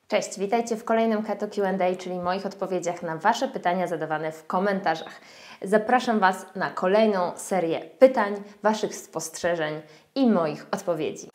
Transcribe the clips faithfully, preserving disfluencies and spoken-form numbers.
Cześć, witajcie w kolejnym Keto Q and A, czyli moich odpowiedziach na Wasze pytania zadawane w komentarzach. Zapraszam Was na kolejną serię pytań, Waszych spostrzeżeń i moich odpowiedzi.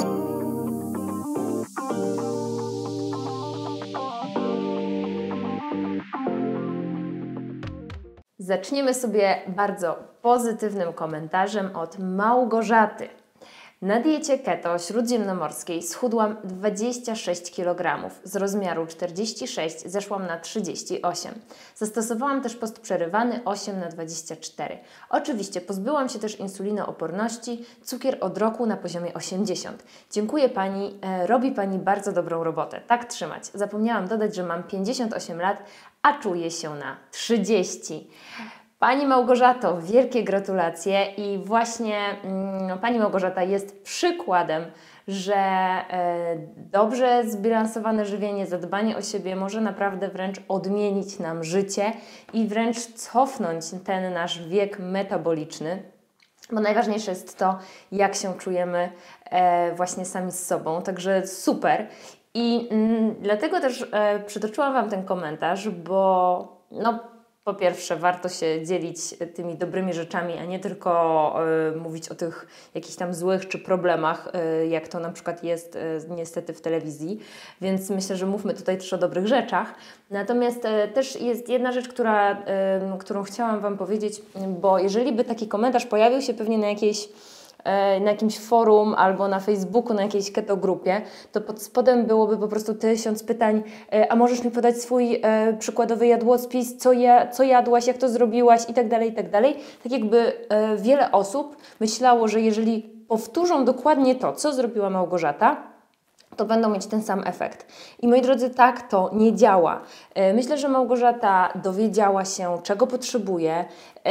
Zaczniemy sobie bardzo pozytywnym komentarzem od Małgorzaty. Na diecie keto śródziemnomorskiej schudłam dwadzieścia sześć kilogramów, z rozmiaru czterdzieści sześć zeszłam na trzydzieści osiem. Zastosowałam też post przerywany osiem na dwadzieścia cztery. Oczywiście pozbyłam się też insulinooporności, cukier od roku na poziomie osiemdziesiąt. Dziękuję Pani, e, robi Pani bardzo dobrą robotę. Tak trzymać. Zapomniałam dodać, że mam pięćdziesiąt osiem lat, a czuję się na trzydzieści. Pani Małgorzato, wielkie gratulacje i właśnie mm, Pani Małgorzata jest przykładem, że e, dobrze zbilansowane żywienie, zadbanie o siebie może naprawdę wręcz odmienić nam życie i wręcz cofnąć ten nasz wiek metaboliczny. Bo najważniejsze jest to, jak się czujemy e, właśnie sami z sobą, także super. I mm, dlatego też e, przytoczyłam Wam ten komentarz, bo no, po pierwsze, warto się dzielić tymi dobrymi rzeczami, a nie tylko y, mówić o tych jakichś tam złych czy problemach, y, jak to na przykład jest y, niestety w telewizji. Więc myślę, że mówmy tutaj też o dobrych rzeczach. Natomiast y, też jest jedna rzecz, która, y, którą chciałam Wam powiedzieć, bo jeżeli by taki komentarz pojawił się pewnie na jakiejś na jakimś forum albo na Facebooku, na jakiejś keto grupie, to pod spodem byłoby po prostu tysiąc pytań, a możesz mi podać swój e, przykładowy jadłospis, co, ja, co jadłaś, jak to zrobiłaś i tak dalej, i tak dalej. Tak jakby e, wiele osób myślało, że jeżeli powtórzą dokładnie to, co zrobiła Małgorzata, to będą mieć ten sam efekt. I moi drodzy, tak to nie działa. Myślę, że Małgorzata dowiedziała się, czego potrzebuje,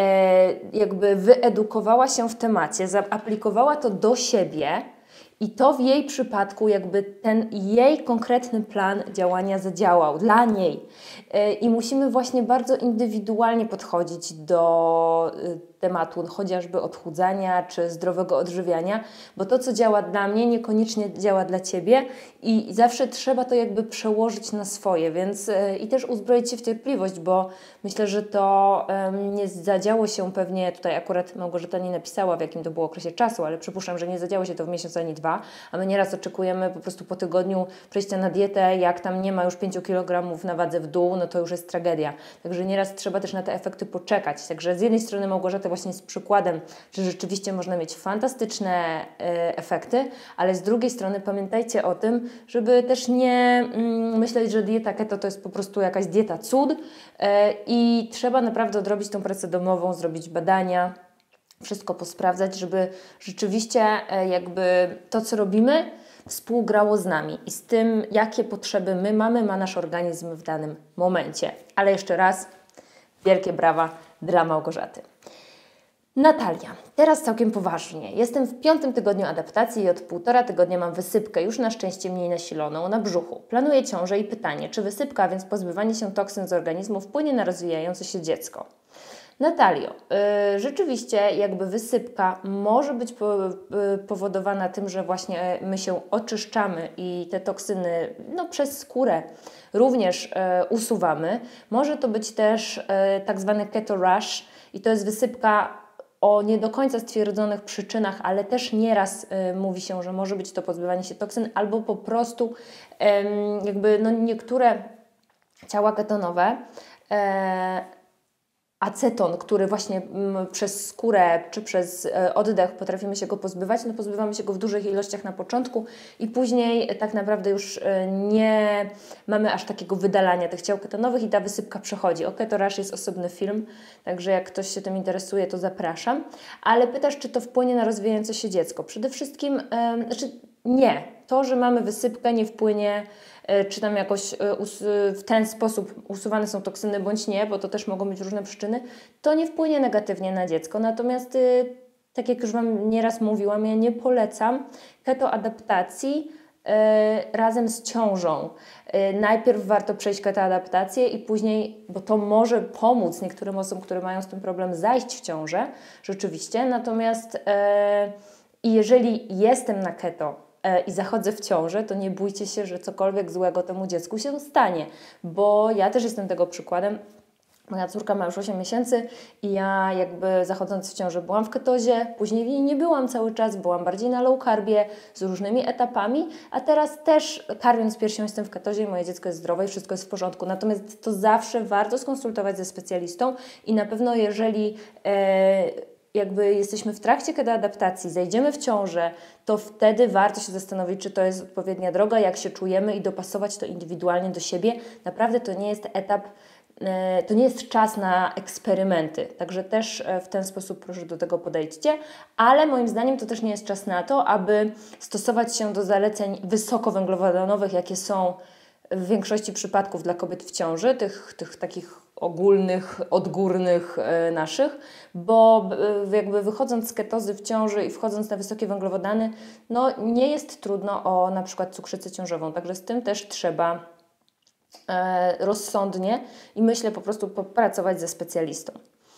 jakby wyedukowała się w temacie, zaaplikowała to do siebie i to w jej przypadku jakby ten jej konkretny plan działania zadziałał dla niej. I musimy właśnie bardzo indywidualnie podchodzić do tematu chociażby odchudzania czy zdrowego odżywiania, bo to, co działa dla mnie, niekoniecznie działa dla Ciebie i zawsze trzeba to jakby przełożyć na swoje, więc i też uzbroić się w cierpliwość, bo myślę, że to um, nie zadziało się pewnie, tutaj akurat Małgorzata nie napisała, w jakim to było okresie czasu, ale przypuszczam, że nie zadziało się to w miesiąc ani dwa, a my nieraz oczekujemy po prostu po tygodniu przejścia na dietę, jak tam nie ma już pięciu kilogramów na wadze w dół, no to już jest tragedia. Także nieraz trzeba też na te efekty poczekać. Także z jednej strony Małgorzata właśnie jest przykładem, że rzeczywiście można mieć fantastyczne y, efekty, ale z drugiej strony pamiętajcie o tym, żeby też nie mm, myśleć, że dieta keto to jest po prostu jakaś dieta cud y, i trzeba naprawdę odrobić tą pracę domową, zrobić badania, wszystko posprawdzać, żeby rzeczywiście y, jakby to, co robimy, współgrało z nami i z tym, jakie potrzeby my mamy, ma nasz organizm w danym momencie. Ale jeszcze raz, wielkie brawa dla Małgorzaty. Natalia, teraz całkiem poważnie. Jestem w piątym tygodniu adaptacji i od półtora tygodnia mam wysypkę, już na szczęście mniej nasiloną, na brzuchu. Planuję ciążę i pytanie, czy wysypka, a więc pozbywanie się toksyn z organizmu wpłynie na rozwijające się dziecko? Natalio, yy, rzeczywiście jakby wysypka może być po, yy, powodowana tym, że właśnie my się oczyszczamy i te toksyny no, przez skórę również yy, usuwamy. Może to być też yy, tak zwany keto rush i to jest wysypka o nie do końca stwierdzonych przyczynach, ale też nieraz y, mówi się, że może być to pozbywanie się toksyn albo po prostu y, jakby no, niektóre ciała ketonowe, y, aceton, który właśnie m, przez skórę czy przez e, oddech potrafimy się go pozbywać, no pozbywamy się go w dużych ilościach na początku i później tak naprawdę już e, nie mamy aż takiego wydalania tych ciał ketonowych i ta wysypka przechodzi. O Keto Rush jest osobny film, także jak ktoś się tym interesuje, to zapraszam. Ale pytasz, czy to wpłynie na rozwijające się dziecko? Przede wszystkim, e, znaczy nie. To, że mamy wysypkę, nie wpłynie, czy tam jakoś w ten sposób usuwane są toksyny bądź nie, bo to też mogą być różne przyczyny, to nie wpłynie negatywnie na dziecko. Natomiast tak jak już Wam nieraz mówiłam, ja nie polecam ketoadaptacji razem z ciążą. Najpierw warto przejść ketoadaptację i później, bo to może pomóc niektórym osobom, które mają z tym problem, zajść w ciążę, rzeczywiście. Natomiast i jeżeli jestem na keto e, i zachodzę w ciążę, to nie bójcie się, że cokolwiek złego temu dziecku się stanie, bo ja też jestem tego przykładem. Moja córka ma już osiem miesięcy i ja jakby zachodząc w ciążę byłam w ketozie, później w niej nie byłam cały czas, byłam bardziej na low carbie z różnymi etapami, a teraz też karmiąc piersią jestem w ketozie i moje dziecko jest zdrowe i wszystko jest w porządku. Natomiast to zawsze warto skonsultować ze specjalistą i na pewno jeżeli e, jakby jesteśmy w trakcie ketoadaptacji, zajdziemy w ciążę, to wtedy warto się zastanowić, czy to jest odpowiednia droga, jak się czujemy i dopasować to indywidualnie do siebie. Naprawdę to nie jest etap, to nie jest czas na eksperymenty, także też w ten sposób proszę do tego podejdźcie, ale moim zdaniem to też nie jest czas na to, aby stosować się do zaleceń wysokowęglowodanowych, jakie są w większości przypadków dla kobiet w ciąży, tych, tych takich ogólnych, odgórnych e, naszych, bo e, jakby wychodząc z ketozy w ciąży i wchodząc na wysokie węglowodany, no nie jest trudno o na przykład cukrzycę ciążową, także z tym też trzeba e, rozsądnie i myślę po prostu popracować ze specjalistą.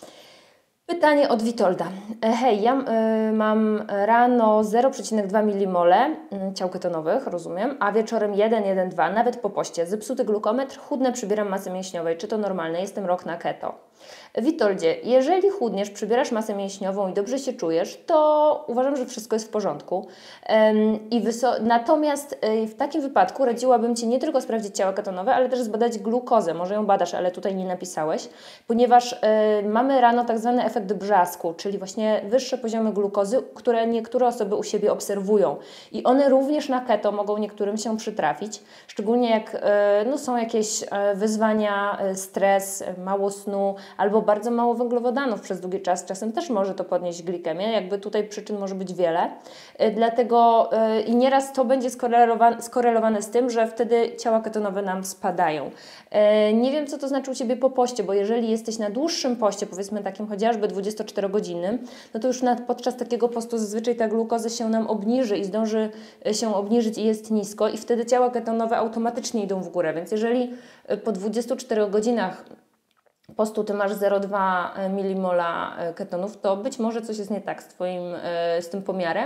Pytanie od Witolda. Hej, ja y, mam rano zero przecinek dwa milimole y, ciał ketonowych, rozumiem, a wieczorem jeden, jeden, dwa, nawet po poście. Zepsuty glukometr, chudnę, przybieram masy mięśniowej. Czy to normalne? Jestem rok na keto. Witoldzie, jeżeli chudniesz, przybierasz masę mięśniową i dobrze się czujesz, to uważam, że wszystko jest w porządku. Ym, i wyso- Natomiast y, w takim wypadku radziłabym Ci nie tylko sprawdzić ciała ketonowe, ale też zbadać glukozę. Może ją badasz, ale tutaj nie napisałeś, ponieważ y, mamy rano tak zwany efekt brzasku, czyli właśnie wyższe poziomy glukozy, które niektóre osoby u siebie obserwują. I one również na keto mogą niektórym się przytrafić, szczególnie jak y, no, są jakieś y, wyzwania, y, stres, mało snu, albo bardzo mało węglowodanów przez długi czas. Czasem też może to podnieść glikemię, jakby tutaj przyczyn może być wiele. Yy, dlatego yy, i nieraz to będzie skorelowane, skorelowane z tym, że wtedy ciała ketonowe nam spadają. Yy, nie wiem, co to znaczy u Ciebie po poście, bo jeżeli jesteś na dłuższym poście, powiedzmy takim chociażby dwudziestoczterogodzinnym, no to już na, podczas takiego postu zazwyczaj ta glukoza się nam obniży i zdąży się obniżyć i jest nisko i wtedy ciała ketonowe automatycznie idą w górę, więc jeżeli po dwudziestu czterech godzinach postu Ty masz zero przecinek dwa milimola ketonów, to być może coś jest nie tak z Twoim, z tym pomiarem,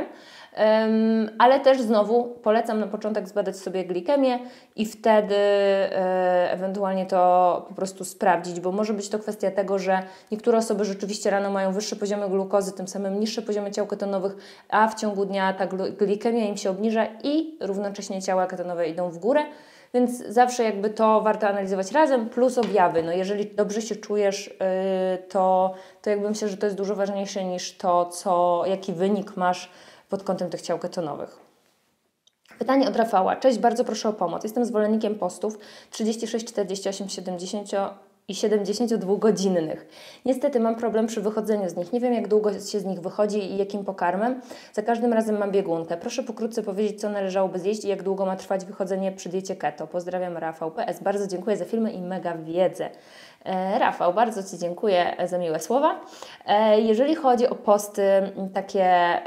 um, ale też znowu polecam na początek zbadać sobie glikemię i wtedy e, ewentualnie to po prostu sprawdzić, bo może być to kwestia tego, że niektóre osoby rzeczywiście rano mają wyższe poziomy glukozy, tym samym niższe poziomy ciał ketonowych, a w ciągu dnia ta glikemia im się obniża i równocześnie ciała ketonowe idą w górę. Więc zawsze jakby to warto analizować razem, plus objawy. No jeżeli dobrze się czujesz, yy, to, to jakby myślę, że to jest dużo ważniejsze niż to, co, jaki wynik masz pod kątem tych ciał ketonowych. Pytanie od Rafała. Cześć, bardzo proszę o pomoc. Jestem zwolennikiem postów trzydzieści sześć, czterdzieści osiem, siedemdziesiąt i siedemdziesięciodwugodzinnych. Niestety mam problem przy wychodzeniu z nich. Nie wiem, jak długo się z nich wychodzi i jakim pokarmem. Za każdym razem mam biegunkę. Proszę pokrótce powiedzieć, co należałoby zjeść i jak długo ma trwać wychodzenie przy diecie keto. Pozdrawiam, Rafał. P S. Bardzo dziękuję za filmy i mega wiedzę. E, Rafał, bardzo Ci dziękuję za miłe słowa. E, jeżeli chodzi o posty takie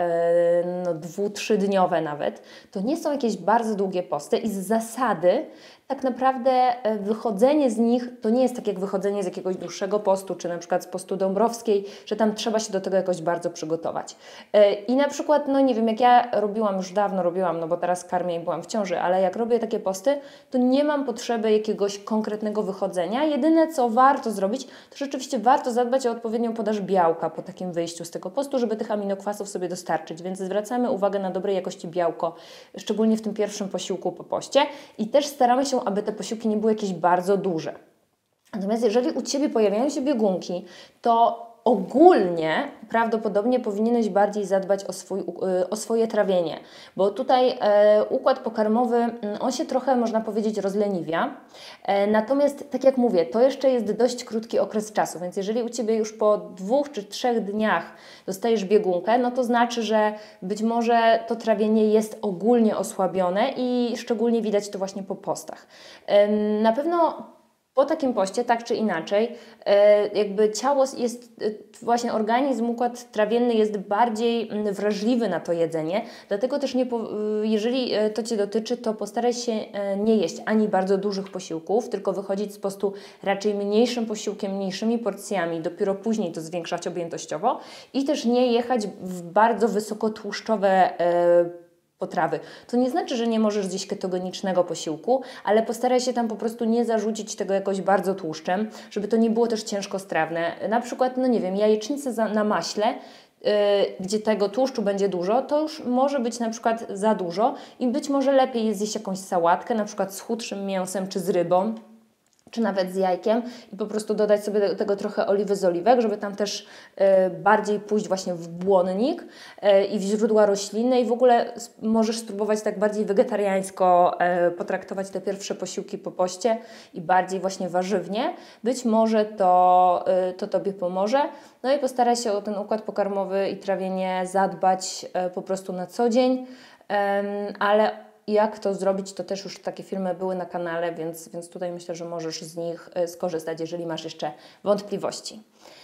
e, no, dwu-, trzydniowe nawet, to nie są jakieś bardzo długie posty i z zasady tak naprawdę wychodzenie z nich to nie jest tak jak wychodzenie z jakiegoś dłuższego postu, czy na przykład z postu Dąbrowskiej, że tam trzeba się do tego jakoś bardzo przygotować. I na przykład, no nie wiem, jak ja robiłam, już dawno robiłam, no bo teraz karmię i byłam w ciąży, ale jak robię takie posty, to nie mam potrzeby jakiegoś konkretnego wychodzenia. Jedyne, co warto zrobić, to rzeczywiście warto zadbać o odpowiednią podaż białka po takim wyjściu z tego postu, żeby tych aminokwasów sobie dostarczyć, więc zwracamy uwagę na dobrej jakości białko, szczególnie w tym pierwszym posiłku po poście i też staramy się, aby te posiłki nie były jakieś bardzo duże. Natomiast jeżeli u Ciebie pojawiają się biegunki, to ogólnie prawdopodobnie powinieneś bardziej zadbać o, swój, o swoje trawienie, bo tutaj e, układ pokarmowy, on się trochę, można powiedzieć, rozleniwia. E, natomiast, tak jak mówię, to jeszcze jest dość krótki okres czasu, więc jeżeli u Ciebie już po dwóch czy trzech dniach dostajesz biegunkę, no to znaczy, że być może to trawienie jest ogólnie osłabione i szczególnie widać to właśnie po postach. E, na pewno po takim poście, tak czy inaczej, jakby ciało jest, właśnie organizm, układ trawienny jest bardziej wrażliwy na to jedzenie, dlatego też nie, jeżeli to Cię dotyczy, to postaraj się nie jeść ani bardzo dużych posiłków, tylko wychodzić z postu raczej mniejszym posiłkiem, mniejszymi porcjami, dopiero później to zwiększać objętościowo i też nie jechać w bardzo wysokotłuszczowe potrawy. To nie znaczy, że nie możesz zjeść ketogenicznego posiłku, ale postaraj się tam po prostu nie zarzucić tego jakoś bardzo tłuszczem, żeby to nie było też ciężkostrawne. Na przykład, no nie wiem, jajecznicę za, na maśle, yy, gdzie tego tłuszczu będzie dużo, to już może być na przykład za dużo i być może lepiej jest zjeść jakąś sałatkę, na przykład z chudszym mięsem czy z rybą, czy nawet z jajkiem i po prostu dodać sobie do tego trochę oliwy z oliwek, żeby tam też y, bardziej pójść właśnie w błonnik y, i w źródła roślinne i w ogóle możesz spróbować tak bardziej wegetariańsko y, potraktować te pierwsze posiłki po poście i bardziej właśnie warzywnie. Być może to, y, to Tobie pomoże. No i postaraj się o ten układ pokarmowy i trawienie zadbać y, po prostu na co dzień, y, ale jak to zrobić, to też już takie filmy były na kanale, więc, więc tutaj myślę, że możesz z nich skorzystać, jeżeli masz jeszcze wątpliwości.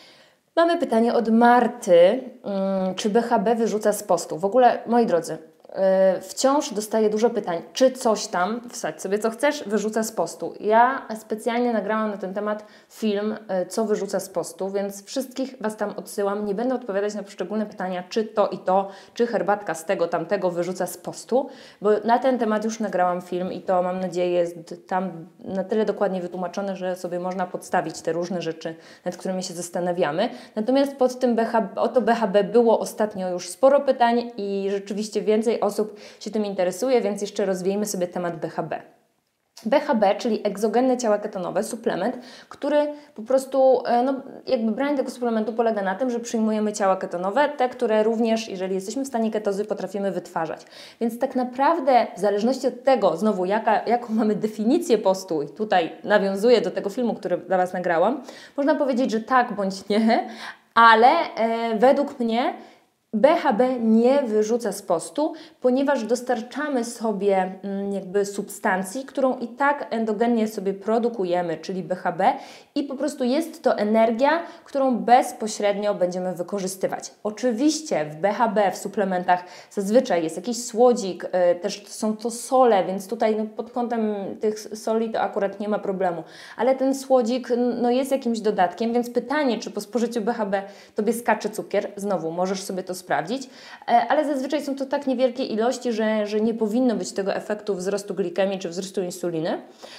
Mamy pytanie od Marty. Czy B H B wyrzuca z postu? W ogóle, moi drodzy, wciąż dostaję dużo pytań, czy coś tam, wsadź sobie co chcesz, wyrzuca z postu. Ja specjalnie nagrałam na ten temat film, co wyrzuca z postu, więc wszystkich Was tam odsyłam. Nie będę odpowiadać na poszczególne pytania, czy to i to, czy herbatka z tego, tamtego wyrzuca z postu, bo na ten temat już nagrałam film i to, mam nadzieję, jest tam na tyle dokładnie wytłumaczone, że sobie można podstawić te różne rzeczy, nad którymi się zastanawiamy. Natomiast pod tym B H B, o to B H B było ostatnio już sporo pytań i rzeczywiście więcej osób się tym interesuje, więc jeszcze rozwijmy sobie temat B H B. B H B, czyli egzogenne ciała ketonowe, suplement, który po prostu, no jakby branie tego suplementu polega na tym, że przyjmujemy ciała ketonowe, te, które również, jeżeli jesteśmy w stanie ketozy, potrafimy wytwarzać. Więc tak naprawdę, w zależności od tego, znowu jaka, jaką mamy definicję postu, i tutaj nawiązuję do tego filmu, który dla Was nagrałam, można powiedzieć, że tak bądź nie, ale e, według mnie B H B nie wyrzuca z postu, ponieważ dostarczamy sobie jakby substancji, którą i tak endogennie sobie produkujemy, czyli B H B i po prostu jest to energia, którą bezpośrednio będziemy wykorzystywać. Oczywiście w B H B, w suplementach zazwyczaj jest jakiś słodzik, też są to sole, więc tutaj no, pod kątem tych soli to akurat nie ma problemu, ale ten słodzik no, jest jakimś dodatkiem, więc pytanie, czy po spożyciu B H B Tobie skacze cukier, znowu możesz sobie to sprawdzić, ale zazwyczaj są to tak niewielkie ilości, że, że nie powinno być tego efektu wzrostu glikemii czy wzrostu insuliny.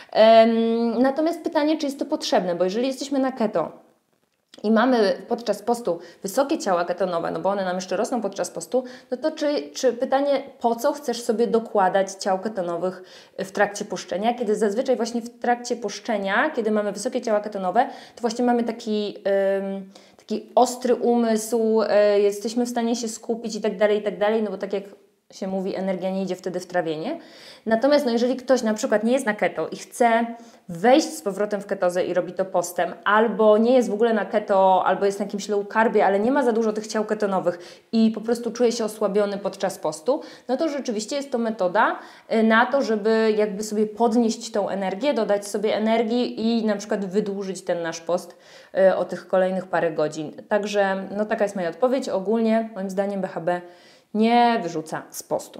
Natomiast pytanie, czy jest to potrzebne, bo jeżeli jesteśmy na keto i mamy podczas postu wysokie ciała ketonowe, no bo one nam jeszcze rosną podczas postu, no to czy, czy pytanie, po co chcesz sobie dokładać ciał ketonowych w trakcie poszczenia, kiedy zazwyczaj właśnie w trakcie poszczenia, kiedy mamy wysokie ciała ketonowe, to właśnie mamy taki... Ym, taki ostry umysł, y, jesteśmy w stanie się skupić i tak dalej, i tak dalej, no bo tak jak się mówi, energia nie idzie wtedy w trawienie. Natomiast no, jeżeli ktoś na przykład nie jest na keto i chce wejść z powrotem w ketozę i robi to postem, albo nie jest w ogóle na keto, albo jest na jakimś low carbie, ale nie ma za dużo tych ciał ketonowych i po prostu czuje się osłabiony podczas postu, no to rzeczywiście jest to metoda na to, żeby jakby sobie podnieść tą energię, dodać sobie energii i na przykład wydłużyć ten nasz post o tych kolejnych parę godzin. Także no taka jest moja odpowiedź. Ogólnie moim zdaniem B H B nie wyrzuca z postu.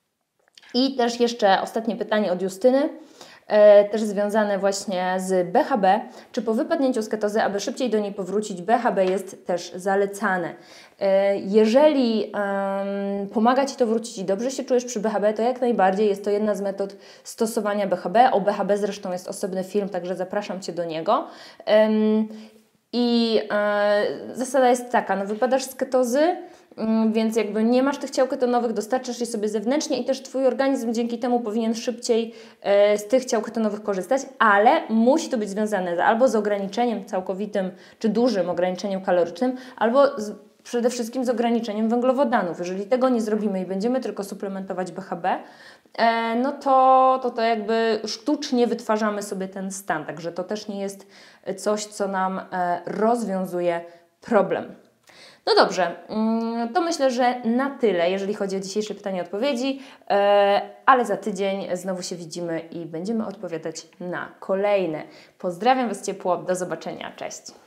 I też jeszcze ostatnie pytanie od Justyny, e, też związane właśnie z B H B. Czy po wypadnięciu z ketozy, aby szybciej do niej powrócić, B H B jest też zalecane? E, jeżeli um, pomaga Ci to wrócić i dobrze się czujesz przy B H B, to jak najbardziej jest to jedna z metod stosowania B H B. O B H B zresztą jest osobny film, także zapraszam Cię do niego. Um, I e, zasada jest taka, no wypadasz z ketozy, więc jakby nie masz tych ciał ketonowych, dostarczasz je sobie zewnętrznie i też Twój organizm dzięki temu powinien szybciej e, z tych ciał ketonowych korzystać, ale musi to być związane albo z ograniczeniem całkowitym czy dużym ograniczeniem kalorycznym, albo z, przede wszystkim z ograniczeniem węglowodanów. Jeżeli tego nie zrobimy i będziemy tylko suplementować B H B, e, no to, to to jakby sztucznie wytwarzamy sobie ten stan, także to też nie jest coś, co nam e, rozwiązuje problem. No dobrze, to myślę, że na tyle, jeżeli chodzi o dzisiejsze pytania i odpowiedzi, ale za tydzień znowu się widzimy i będziemy odpowiadać na kolejne. Pozdrawiam Was ciepło, do zobaczenia, cześć!